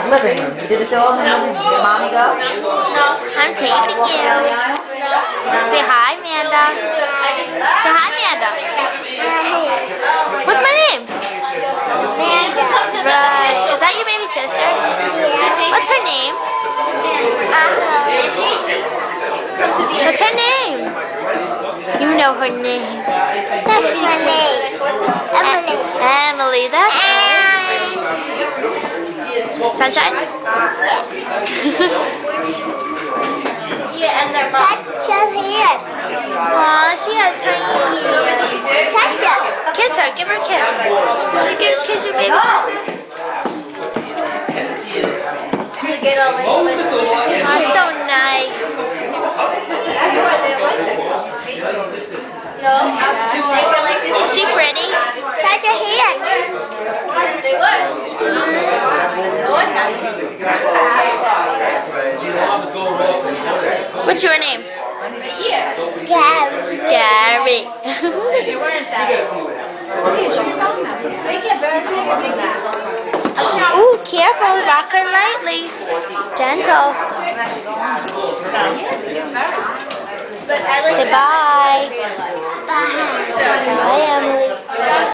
living room. You did this all in the living room. Did mommy go? I'm taping you. Say hi, Amanda. Say hi, Amanda. What's my name? Right. Is that your baby sister? What's her name? What's her name? You know her name. Stephanie. Emily, that's right. Sunshine? Touch your hand. Aw, she has tiny. Touch her. Kiss her. Give her a kiss. Kiss your baby sister. Oh, so nice. Is she pretty? Touch your hand. What's your name? Gary. Gary. Ooh, careful. Rock her lightly. Gentle. Say bye. Bye. Bye, Emily.